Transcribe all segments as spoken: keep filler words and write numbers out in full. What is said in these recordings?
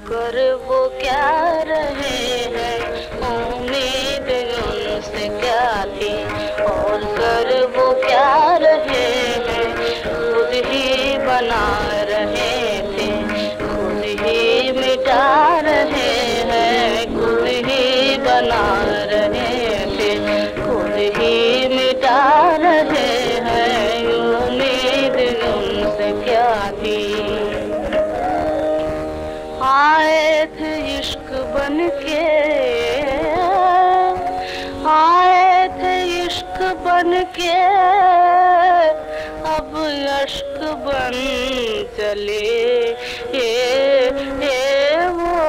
कर वो क्या रहे हैं, उम्मीद उनसे क्या थी और कर वो क्या रहे हैं, खुद ही बना रहे थे, खुद ही मिटा रहे हैं, खुद ही बना रहे थे, खुद ही मिटा रहे हैं, उम्मीद उनसे क्या थी। आए थे इश्क बन के, आए थे इश्क बन के, अब अश्क बन चले ए, ए वो,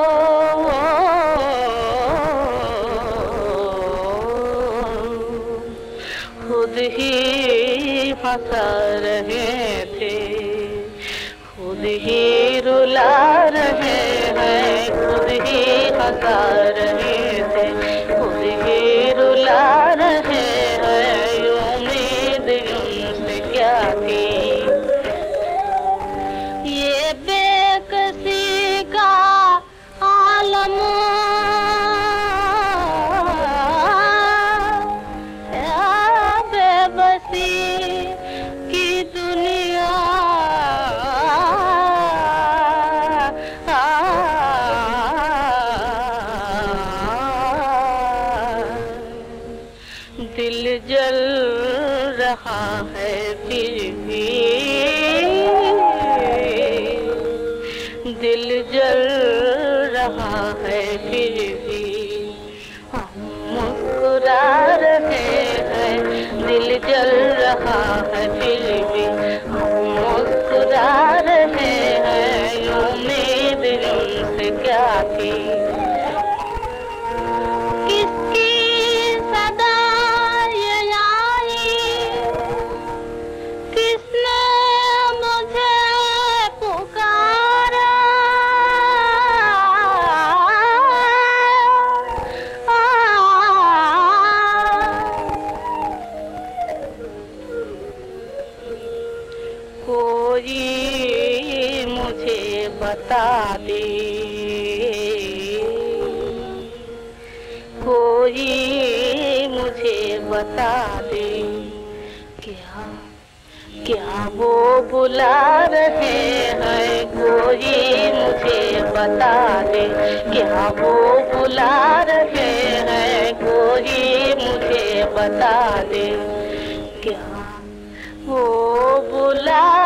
खुद ही हंसा रहे थे, खुद ही रुला रहे हैं, खुद ही हंसा रहे थे, खुद ही रुला रहे हैं, उम्मीद उनसे क्या थी। ये बेकसी का आलम, बेबसी की दुनिया, दिल जल रहा है फिर भी, दिल जल रहा है फिर भी, हम मुस्कुरा रहे हैं, दिल जल रहा है फिर भी, हम मुस्कुरा रहे हैं, उम्मीद उनसे क्या थी। किसकी सदा ये आई, किसने मुझे पुकारा, कोई मुझे बता दे, कोई मुझे बता दे, क्या क्या वो बुला रहे हैं, कोई मुझे बता दे, क्या वो बुला रहे हैं, कोई मुझे बता दे, क्या वो बुला